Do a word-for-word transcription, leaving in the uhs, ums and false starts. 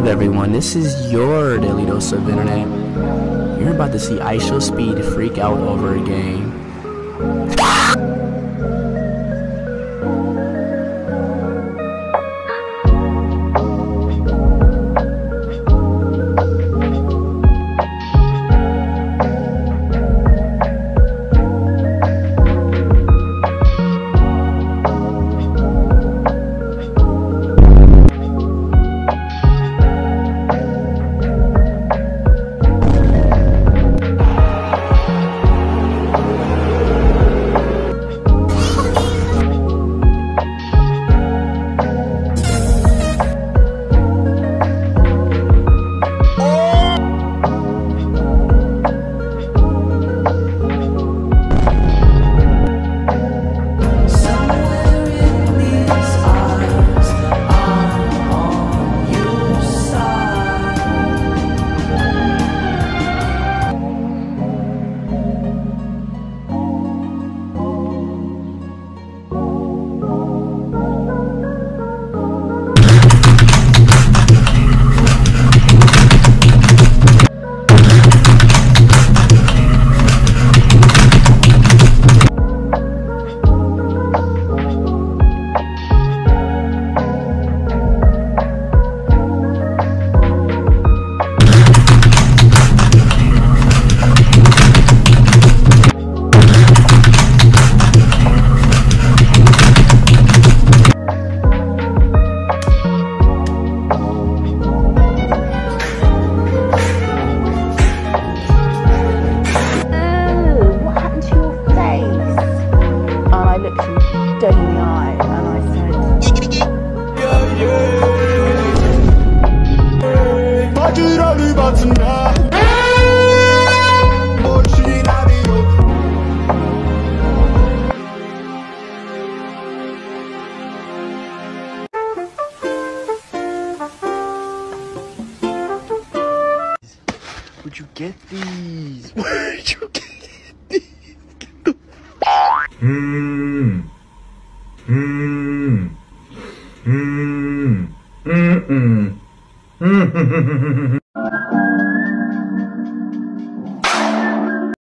everyone? This is your Daily Dose of Internet. You're about to see IShowSpeed freak out over a game. Dead in the eye, and I said, would you get these? Where'd you get these? Get the Hmm. Hmm. Hmm. Hmm. Hmm.